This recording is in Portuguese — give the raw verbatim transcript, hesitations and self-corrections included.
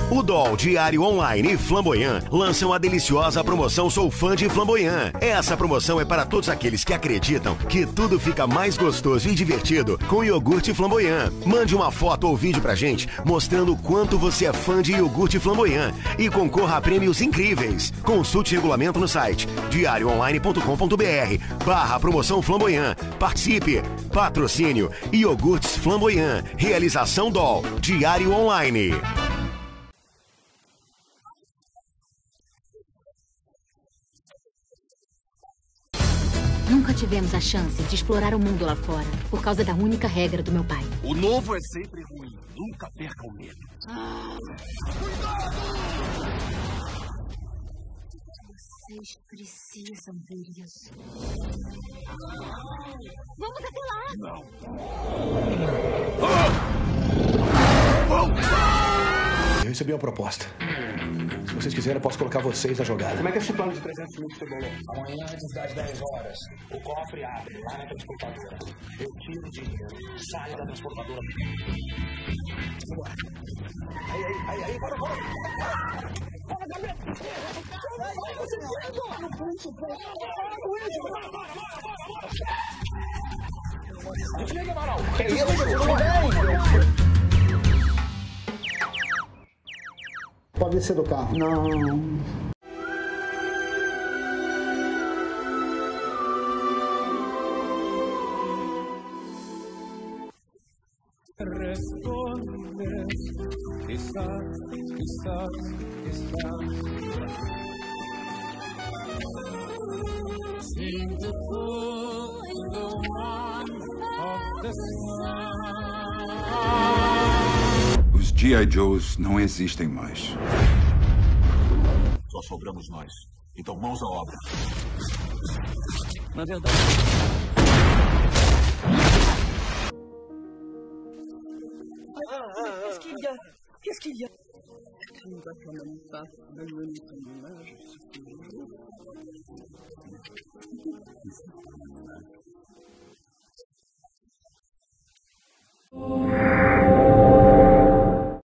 O D O L Diário Online e Flamboyant lançam a deliciosa promoção Sou Fã de Flamboyant. Essa promoção é para todos aqueles que acreditam que tudo fica mais gostoso e divertido com iogurte Flamboyant. Mande uma foto ou vídeo pra gente mostrando o quanto você é fã de iogurte Flamboyant e concorra a prêmios incríveis. Consulte o regulamento no site diarioonline ponto com ponto br barra promoção Flamboyant. Participe. Patrocínio Iogurtes Flamboyant. Realização D O L Diário Online. Nunca tivemos a chance de explorar o mundo lá fora, por causa da única regra do meu pai. O novo é sempre ruim. Nunca perca o medo. Cuidado! Vocês precisam ver isso. Vamos até lá! Não. Eu recebi uma proposta. Se vocês quiserem, eu posso colocar vocês na jogada. Como é que é esse plano de trezentos mil que você bolou? Amanhã, antes das dez horas, o cofre abre lá na transportadora. Eu tiro o dinheiro, saio da transportadora. Vambora. Aí, aí, aí, aí, bora, bora. Bora, Gabriel. Vai, você vai, bora. Não foi isso, bora. Bora, bora, bora. Desliga, Amaral. Que isso, não vem. Pode descer do carro. Não. Responde, quizás, quizás, quizás. Seem to put the one of the sun. Os G I. Joes não existem mais. Só sobramos nós. Então, mãos à obra. Na verdade... Qu'est-ce qu'il y a? Qu'est-ce qu'il y a? Tu ne vas quand même pas me donner ton image.